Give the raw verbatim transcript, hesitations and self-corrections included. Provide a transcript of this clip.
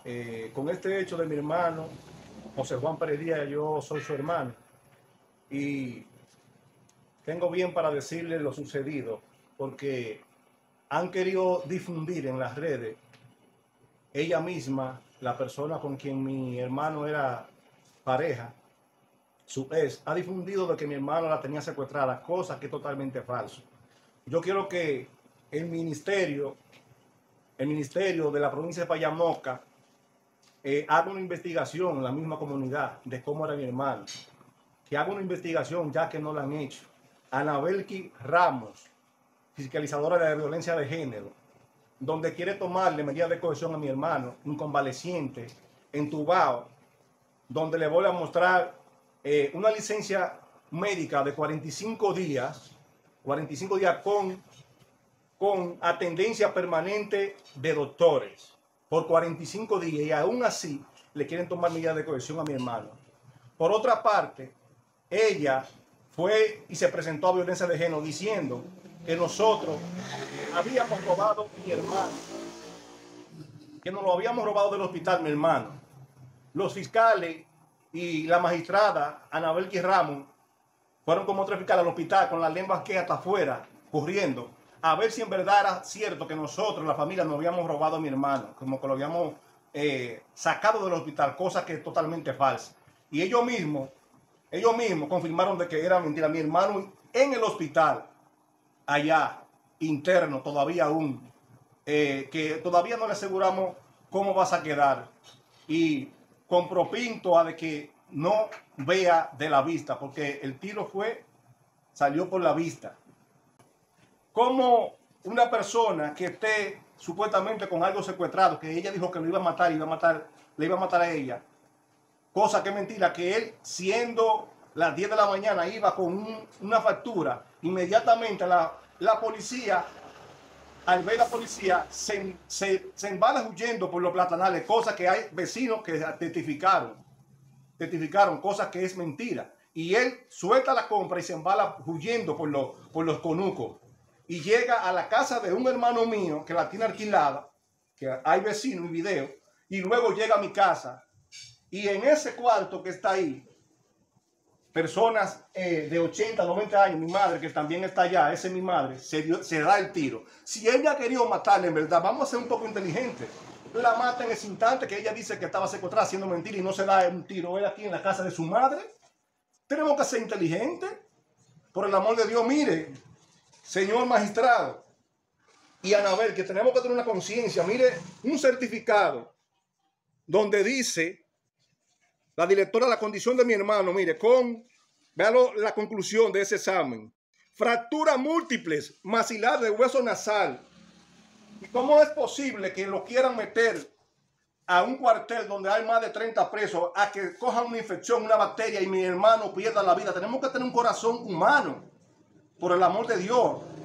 eh, con este hecho de mi hermano, José Juan Pérez Díaz, yo soy su hermano y tengo bien para decirle lo sucedido, porque han querido difundir en las redes, ella misma, la persona con quien mi hermano era pareja, su ex, ha difundido de que mi hermano la tenía secuestrada, cosa que es totalmente falso. Yo quiero que el ministerio, el ministerio de la provincia de Payamoca, eh, haga una investigación en la misma comunidad de cómo era mi hermano. Que haga una investigación, ya que no la han hecho. Anabelki Ramos, fiscalizadora de la violencia de género, donde quiere tomarle medidas de cohesión a mi hermano, un convaleciente, entubado, donde le voy a mostrar eh, una licencia médica de cuarenta y cinco días, cuarenta y cinco días con, con atendencia permanente de doctores, por cuarenta y cinco días, y aún así le quieren tomar medidas de cohesión a mi hermano. Por otra parte, ella fue y se presentó a violencia de género diciendo que nosotros habíamos robado a mi hermano, que nos lo habíamos robado del hospital, mi hermano. Los fiscales y la magistrada Anabelki Ramos fueron como otros fiscales al hospital con la lengua que hasta afuera, corriendo, a ver si en verdad era cierto que nosotros, la familia, nos habíamos robado a mi hermano, como que lo habíamos eh, sacado del hospital, cosa que es totalmente falsa. Y ellos mismos, ellos mismos confirmaron de que era mentira. Mi hermano en el hospital, allá, interno, todavía aún, eh, que todavía no le aseguramos cómo vas a quedar. Y con propinto a de que no vea de la vista, porque el tiro fue, salió por la vista. Como una persona que esté supuestamente con algo secuestrado, que ella dijo que lo iba a matar, iba a matar, le iba a matar a ella, cosa que es mentira, que él siendo las diez de la mañana iba con un, una factura, inmediatamente la, la policía, al ver la policía, se, se, se embala huyendo por los platanales, cosa que hay vecinos que testificaron, testificaron, cosas que es mentira. Y él suelta la compra y se embala huyendo por los, por los conucos. Y llega a la casa de un hermano mío que la tiene alquilada, que hay vecinos y video, y luego llega a mi casa. Y en ese cuarto que está ahí, personas eh, de ochenta, noventa años, mi madre que también está allá, esa es mi madre, se, dio, se da el tiro. Si ella ha querido matarle, en verdad, vamos a ser un poco inteligentes. La mata en ese instante que ella dice que estaba secuestrada haciendo mentira y no se da un tiro él aquí en la casa de su madre. Tenemos que ser inteligentes. Por el amor de Dios, mire, señor magistrado y Anabel, que tenemos que tener una conciencia. Mire, un certificado donde dice la directora de la condición de mi hermano, mire, con, véalo la conclusión de ese examen. Fracturas múltiples, maxilar de hueso nasal. ¿Y cómo es posible que lo quieran meter a un cuartel donde hay más de treinta presos a que cojan una infección, una bacteria y mi hermano pierda la vida? Tenemos que tener un corazón humano, por el amor de Dios.